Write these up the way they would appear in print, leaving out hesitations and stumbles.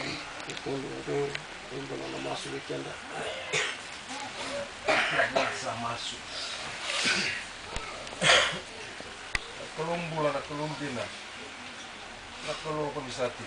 Itu belum masuk weekend. Bisa masuk. Kelumbulan, kelumpina. Nak kalau kau bisa ti.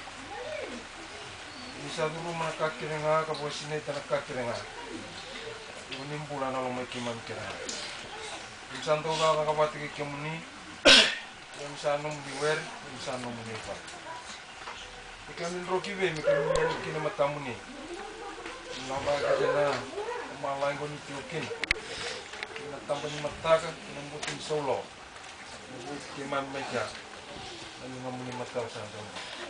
Bisa dulu mana kaki renga, kau sini tanah kaki renga. Ini bulan kalau mau kiman kira. Bisa tahu kalau kau bati kemuni, yang bisa nom diwer, bisa nom nipa. Ikan roki be, ikan kini matamu ni. Lama kerja malah yang kau nitiukin. Kena tambah mata kan, nembutin solo. Nembut kiman meja. Ini ngomongin mata santai.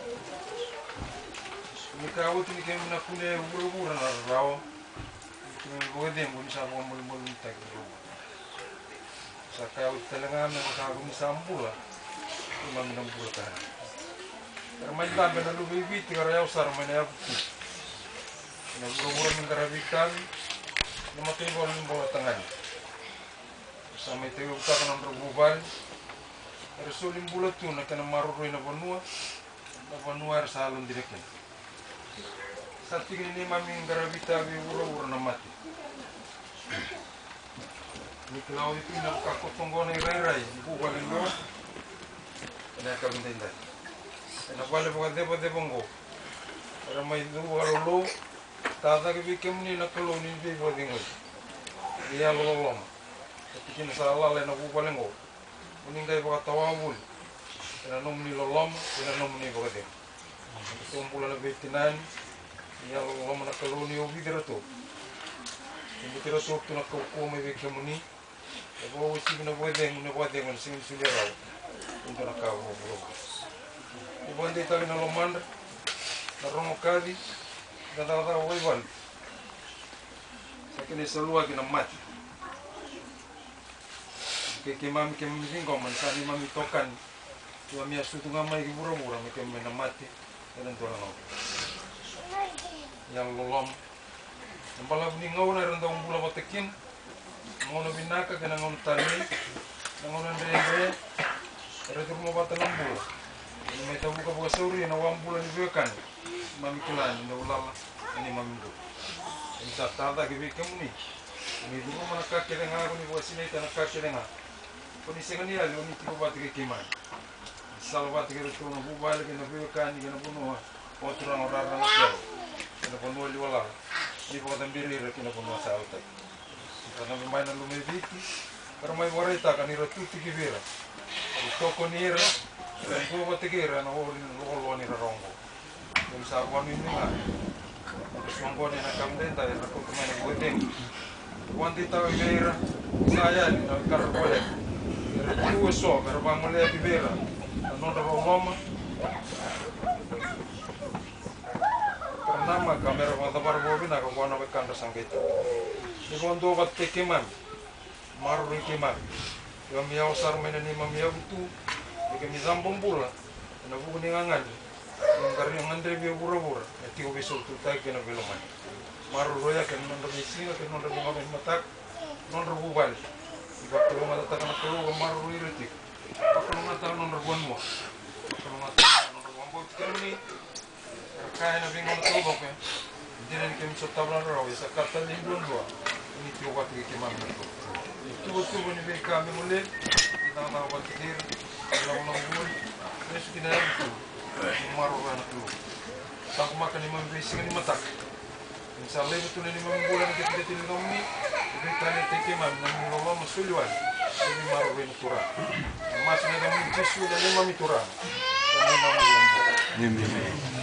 Ini kau tu ni kau nak punya buru-buru nak raw. Kau boleh dem, boleh sahaja boleh tak buru. Sakau telengan nak kau ni sambula. Cuma minum buru kan. Ramai dah benar lu bibi tiga raya usar mana aku. Nak buru-buru mengkarabikan. Nama tu boleh bawa tangan. Sampai tu kita kena berbubal. Resulim bulat tu nak kena marui na banua salon direkin. Saat ini mami garabita bi ura na mati. Ni kalau itu nak kakak tonggone rai bubal ngo. Nak kau minta. Nak balik bukan deba ngo. Ramai tu warolo. Tata ke bikin ni nak kalau ni bi buat ngo. Dia lolong. Tapi kini salah le nak bubal ngo. Meninggal bawa tawabul, kena nomni lolom, kena nomni bawa dem. Tumpulan lebih tinan, ya lolom nak kaluni obi teratur. Ini teratur tu nak kau me beki muni, bawa usi nak bawa dem, mana sini sudah raw, untuk nak kau buru. Ibuan dia tahu nak lomandar, nak romokadi, dan tahu ibuan. Saya kena selalu nak mati. Ke mami singkong mansani mami tokan tua mia sutu ngamai bura-bura ke menamati dan orang yang lolom nambala buni ngau na renda umbula matekin ngono binaka kena ngono tani ngono ndende era tu mo bata umbula ini meta buka buka suri na umbula ni bekan mami kulani na ulala ini mami do ini tata ke bikemuni ini dulu mana kaki dengar aku ni buat sini tanah kaki dengar. Koni sengani ali oni tiko bati ke kiman. Sal bati ke tu na bubal ke na bekan ke na buno otra orang nak. Kena buno li wala. Ni ko tambiri re kena buno sa alta. Karena bermain lu mediti. Karena warita kan ira tu tiki vera. Toko ni ira. Ko bati ke ira na lo ni rongo. Kung sa wani ni nga. Songgo ni na kamdenta na ko kumana bodeng. Wanti tahu ira. Saya ni na karbolek. Dua so, kalau bang mulai di bera, non ada loma. Karena kamera mata baru bobin aku gua nak ikan rasang gitu. Ini gua untuk obat kekiman, maru kekiman. Yang miau sar mana ni miau itu, jika mizambung pula, nak buku ni ngangan. Yang karena ngandre biar pura-pura, tiga besok tu tak kena beloman. Maru roya kan non ada misi, kan non ada ngamen matak, non ada bubal. Waktu lu mata tak nak keluar maru iritik. Kalau mata non rebuan mo. Kalau mata non rebuan bo tiga ni. Kaya na bingung tu bokeh. Jadi ni kami sotablan raw. Isa kata lindun dua. Ini tiga waktu kemana tu. Itu waktu ni kami mulai. Kita tahu waktu kir. Ulang bulan. Ini sudah itu. Maru anak tu. Tak makan ni membising ni matak. Misalnya betul ni bulan kita tidak kami. Kita ni tekiman, namun lolo masuluan, ini maru turun. Masih ada mungkin sudah lima mituran, kami maru lombo.